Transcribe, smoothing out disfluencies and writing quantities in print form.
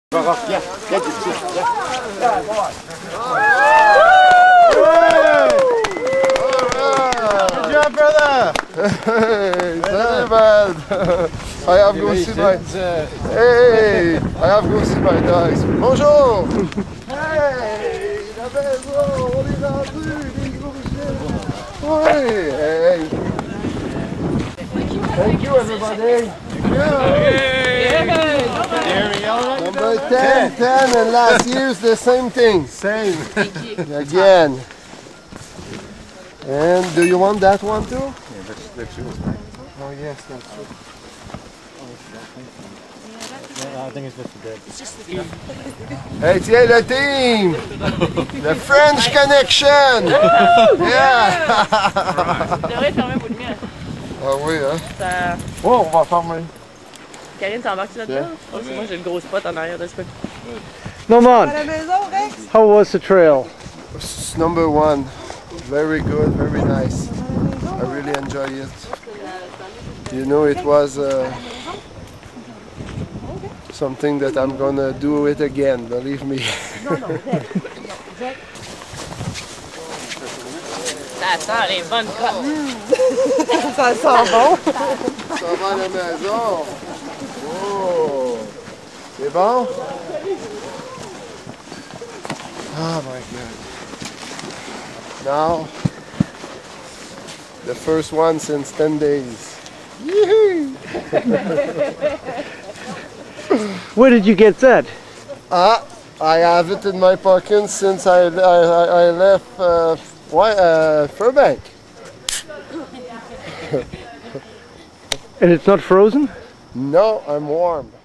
Yeah, get it. Yeah, boy. Good job, brother. Hey, very bad. I have go see my. Hey, I have go see my dogs. Bonjour. Hey, la maison, on est rendu, les gros chiens. Oui, hey. Thank you, everybody. Number 10, 10, and last year's the same thing. Same. Again. And do you want that one too? Yeah, that's yours, mate. Oh yes, that's true. Yeah, I think it's just for Dad. Hey, tiens, le team! The French connection! Yeah! Ah oui, hein? Ça... Oh, on va fermer. Karine, t'embarques-tu là-dedans? Oh, moi, j'ai une grosse pote en arrière de ce côté. Norman, how was the trail? Number 1. Very good, very nice. I really enjoy it. You know, it was something that I'm gonna do it again, believe me. Ça sent les bonnes côtes. Ça sent bon. Ça va à la maison. Oh, c'est bon? Oh my God. Now, the first one since 10 days. Where did you get that? I have it in my pocket since I left Fairbank. And it's not frozen? No, I'm warm.